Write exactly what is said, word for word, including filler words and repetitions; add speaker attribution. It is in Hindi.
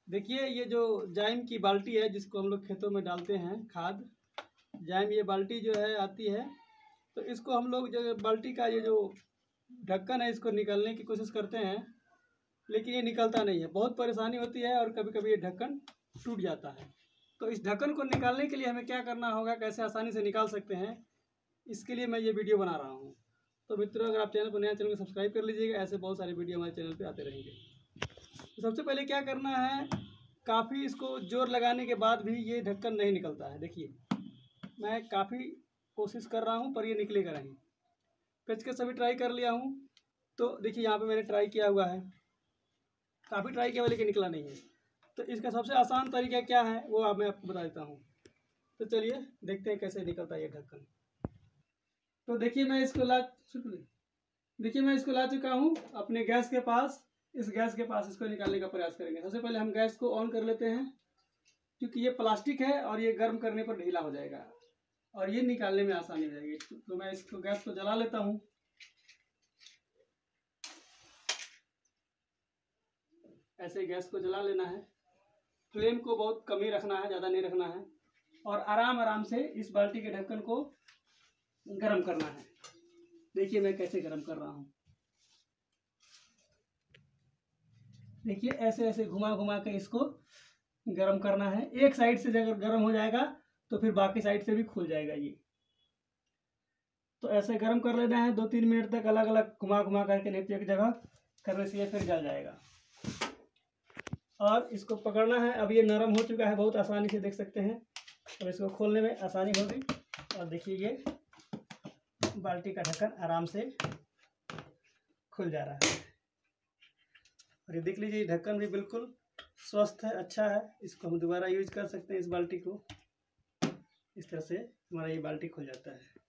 Speaker 1: देखिए ये जो जाइम की बाल्टी है जिसको हम लोग खेतों में डालते हैं खाद, जाइम ये बाल्टी जो है आती है, तो इसको हम लोग जो बाल्टी का ये जो ढक्कन है इसको निकालने की कोशिश करते हैं, लेकिन ये निकलता नहीं है, बहुत परेशानी होती है और कभी कभी ये ढक्कन टूट जाता है। तो इस ढक्कन को निकालने के लिए हमें क्या करना होगा, कैसे आसानी से निकाल सकते हैं, इसके लिए मैं ये वीडियो बना रहा हूँ। तो मित्रों, अगर आप चैनल पर नया, चैनल को सब्सक्राइब कर लीजिएगा, ऐसे बहुत सारे वीडियो हमारे चैनल पर आते रहेंगे। तो सबसे पहले क्या करना है, काफ़ी इसको जोर लगाने के बाद भी ये ढक्कन नहीं निकलता है। देखिए मैं काफ़ी कोशिश कर रहा हूँ पर ये निकलेगा नहीं। पेचकस सभी ट्राई कर लिया हूँ, तो देखिए यहाँ पे मैंने ट्राई किया हुआ है, काफ़ी ट्राई किया हुआ लेकिन निकला नहीं है। तो इसका सबसे आसान तरीका क्या है वो अब मैं आपको बता देता हूँ। तो चलिए देखते हैं कैसे निकलता है ये ढक्कन। तो देखिए मैं इसको ला देखिए मैं इसको ला चुका हूँ अपने गैस के पास। इस गैस के पास इसको निकालने का प्रयास करेंगे। सबसे पहले हम गैस को ऑन कर लेते हैं, क्योंकि ये प्लास्टिक है और ये गर्म करने पर ढीला हो जाएगा और ये निकालने में आसानी हो जाएगी। तो मैं इसको गैस को जला लेता हूँ। ऐसे गैस को जला लेना है, फ्लेम को बहुत कम ही रखना है, ज़्यादा नहीं रखना है, और आराम आराम से इस बाल्टी के ढक्कन को गर्म करना है। देखिए मैं कैसे गर्म कर रहा हूँ। देखिए ऐसे ऐसे घुमा घुमा के इसको गर्म करना है। एक साइड से अगर गर्म हो जाएगा तो फिर बाकी साइड से भी खुल जाएगा ये। तो ऐसे गर्म कर लेना है दो तीन मिनट तक, अलग अलग घुमा घुमा करके, नहीं तो एक जगह करने से ये फिर जल जाएगा। और इसको पकड़ना है। अब ये नरम हो चुका है बहुत आसानी से, देख सकते हैं। अब इसको खोलने में आसानी होगी। और देखिए ये बाल्टी का ढक्कन आराम से खुल जा रहा है। और ये देख लीजिए ढक्कन भी बिल्कुल स्वस्थ है, अच्छा है। इसको हम दोबारा यूज कर सकते हैं। इस बाल्टी को इस तरह से हमारा ये बाल्टी खुल जाता है।